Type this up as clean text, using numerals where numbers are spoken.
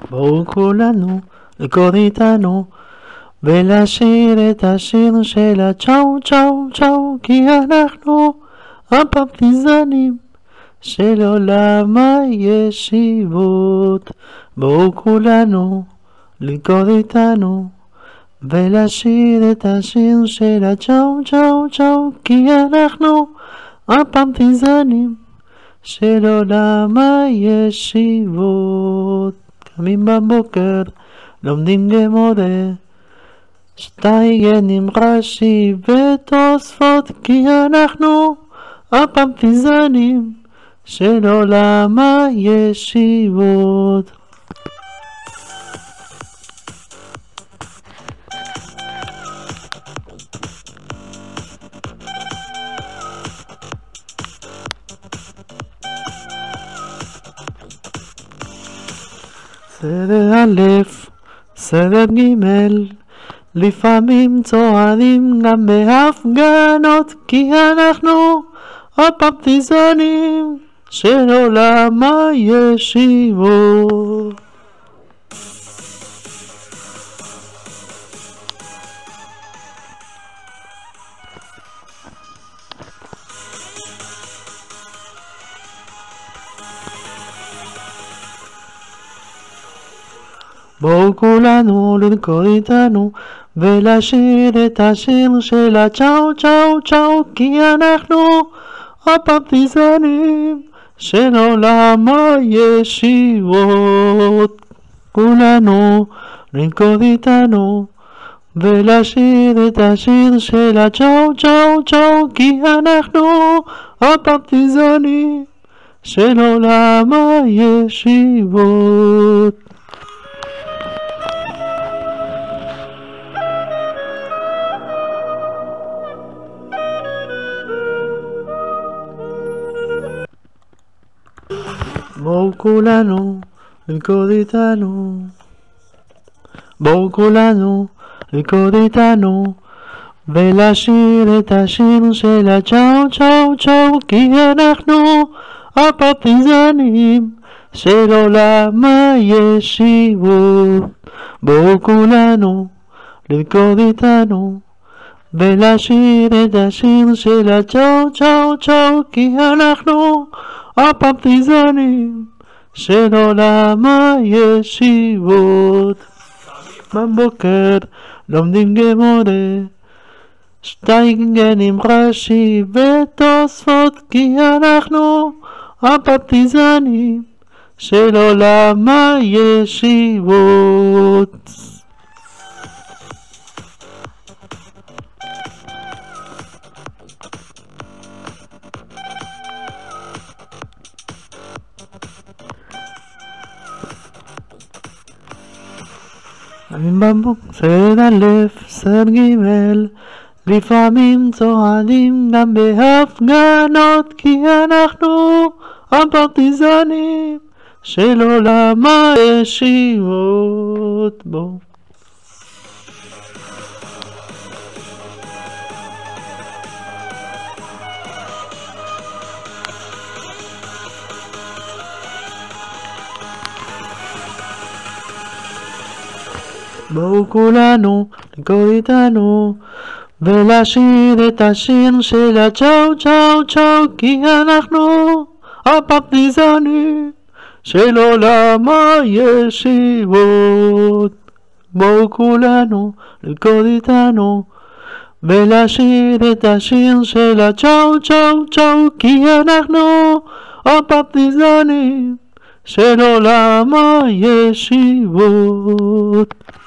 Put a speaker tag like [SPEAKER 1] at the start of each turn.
[SPEAKER 1] בואו כולנו לקרוא איתנו ולשיר את השיר של הצ'או צ'או צ'או, כי אנחנו הפרטיזנים של עולם הישיבות. בואו כולנו לקרוא איתנו ולשיר את השיר של הצ'או צ'או צ'או, כי אנחנו הפרטיזנים של עולם הישיבות. קמים בבוקר, לומדים גמורה, שטייגן עם רש"י ותוספות, כי אנחנו הפרטיזנים של עולם הישיבות. סדר א', סדר ג', לפעמים צועדים גם בהפגנות, כי אנחנו הפרטיזנים של עולם הישיבות. בואו כולנו לרקוד איתנו ולשיר את השיר של הצ'או צ'או צ'או, כי אנחנו הפרטיזנים של עולם הישיבות. כולנו לרקוד איתנו ולשיר את השיר של הצ'או צ'או צ'או, כי אנחנו הפרטיזנים של עולם הישיבות. בואו כולנו לרקוד איתנו, בואו כולנו לרקוד איתנו ולשיר את השיר של הצ'או צ'או צ'או, כי אנחנו הפרטיזנים של עולם הישיבות. בואו כולנו לרקוד איתנו ולשיר את השיר של הצ'או צ'או צ'או, כי אנחנו הפרטיזנים של עולם הישיבות. בבוקר לומדים גמורה, שטייגן עם רש"י ותוספות, כי אנחנו הפרטיזנים של עולם הישיבות. סדר א', סדר ג', לפעמים צועדים גם בהפגנות, כי אנחנו הפרטיזנים של עולם הישיבות. בואו כולנו לרקוד איתנו ולשיר את השיר של הצ'או צ'או צ'או, כי אנחנו הפרטיזנים של עולם הישיבות. בואו כולנו לרקוד איתנו ולשיר את השיר של הצ'או צ'או צ'או, כי אנחנו הפרטיזנים של עולם הישיבות.